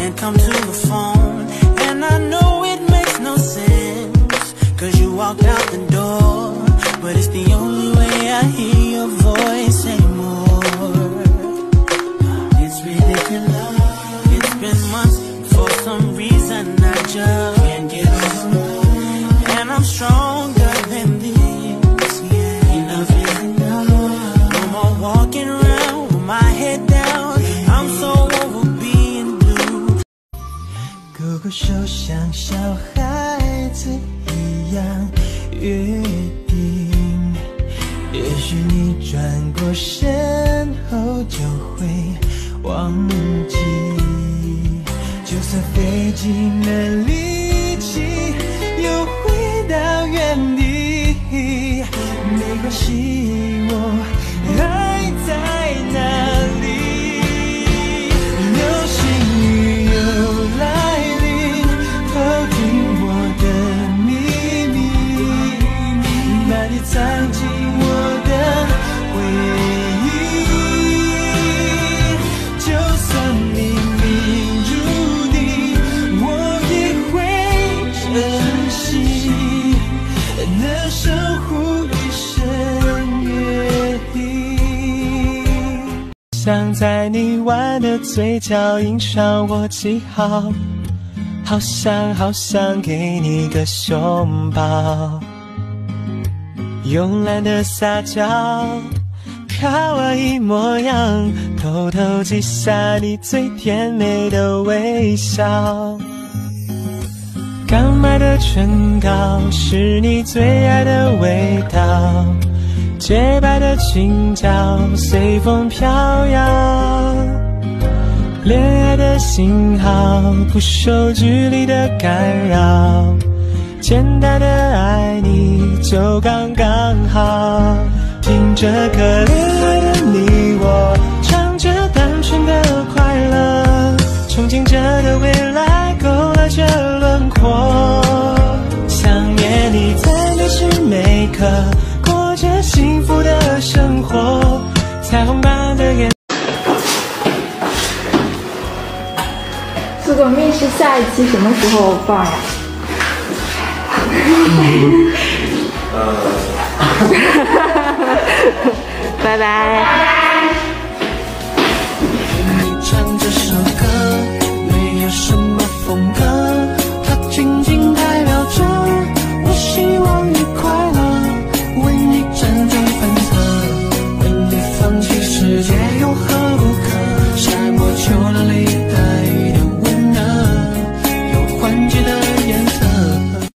can't come to the phone. And I know it makes no sense, cause you walked out the door. But it's the only way I hear your voice anymore. It's ridiculous. It's been months, for some reason I just can't get over. And I'm stronger than this, yeah. Enough is enough. No more walking around with my head down. I'm so over being blue. 勾勾手像小孩子一样约定，也许你转过身后就会忘记。就算飞机没力气，又回到原地，没关系，我还在那里。流星雨又来临，偷听我的秘密，把你藏进我的回忆。就算冥冥注定，我也会珍惜，能守护一生约定。想在你弯的嘴角印上我记号，好想好想给你个拥抱，慵懒的撒娇，卡哇伊模样，偷偷记下你最甜美的微笑。刚买的唇膏是你最爱的味道，洁白的裙角随风飘摇，恋爱的信号不受距离的干扰，简单的爱你就刚刚好。听着歌恋爱的你我，唱着单纯的快乐，憧憬着的未来勾勒着轮廓，想念你在每时每刻，过着幸福的生活，彩虹般的眼。 苏狗密室下一期什么时候放呀？拜拜。你唱这首歌没有什么风格。